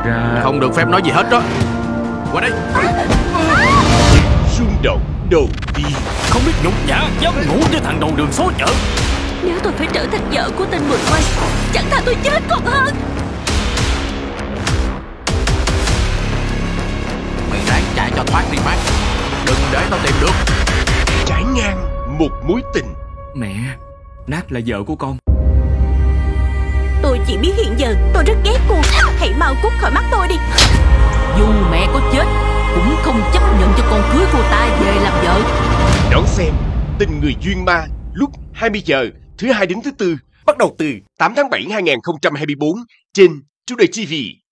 ra... Không được phép nói gì hết đó. Qua đây. Rung động đầu tiên. Không biết nhục nhã, dám ngủ với thằng đầu đường số chợ. Nếu tôi phải trở thành vợ của tên Mười Quay, chẳng thà tôi chết còn hơn. Mày ráng chạy cho thoát đi Mark. Đừng để tao tìm được. Trải ngang một mối tình. Mẹ, Nat là vợ của con. Tôi chỉ biết hiện giờ tôi rất ghét cô. Hãy mau cút khỏi mắt tôi đi. Dù mẹ có chết cũng không chấp nhận cho con cưới cô ta về làm vợ. Đón xem Tình Người Duyên Ma lúc 20 giờ thứ Hai đến thứ Tư, bắt đầu từ 8 tháng 7 2024 trên Today TV.